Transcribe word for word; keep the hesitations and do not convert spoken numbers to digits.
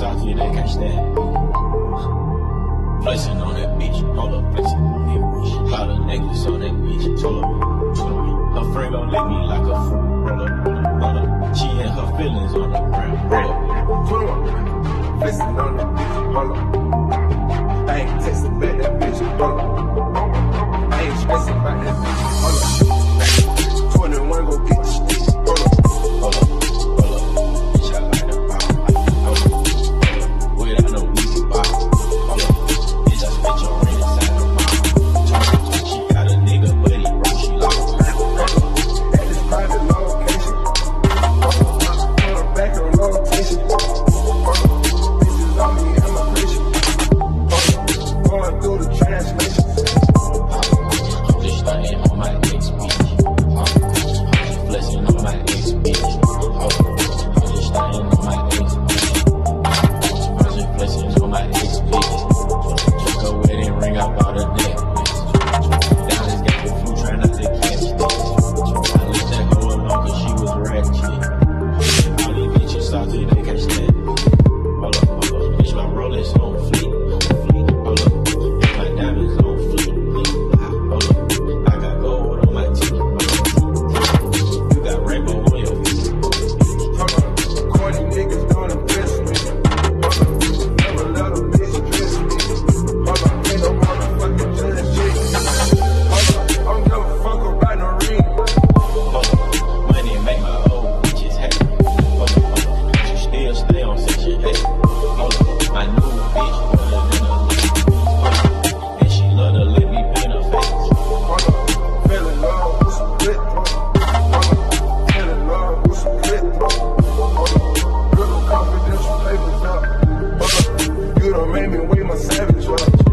salty, they can't stand. Flexing on that bitch, hold up, flexing on that bitch. Got a necklace on that bitch, told her, told me. Her friend gon' lick me like a fruit, roll up, roll up. She and her feelings on the ground, roll up. Pull up, flexing on that bitch, hold up. I ain't texting back that bitch, hold up. I ain't stressing about that bitch, hold up. twenty-one, go get the stick, hold up. Hold up, hold up, bitch, I like the pop, hold up. Without no easy pop, hold up. Bitch, I spent your rent inside the mouth. She got a nigga, but he broke, she lost. At this private location, hold up, back on rotation. Bitches on me, immigration. Going through the translation. I'm just stunting on my ex bitch. I'm just flexing on my ex bitch. I'm just stunting on my ex bitch. I'm just flexing on my ex bitch. Took a wedding ring, I bought a necklace. Down this gap with flu, try not to catch this. I left that hoe alone cause she was ratchet. All these bitches salty, they can't stand. Hold up, hold up, bitch, my Rolex on fleek. Hold up, bitch, my diamonds on fleek. Hold up, I got gold on my teeth. You got rainbow on your feet. Hold up, corny niggas don't impress me. Hold up, never let a bitch dress me. Hold up, ain't no motherfucking judge shit. Hold up, I don't give a fuck about no ring. Hold up, money make my old bitches happy. Hold up, hold up, you still stay on section eight. Hold up, my new bitch better than a leaf. Hold up, and she love to let me paint her face. Hold up, fell in love with some clit. Hold up, fell in love with some clit. Hold up, little confidential papers up. Hold up, you done made me weigh my savage up.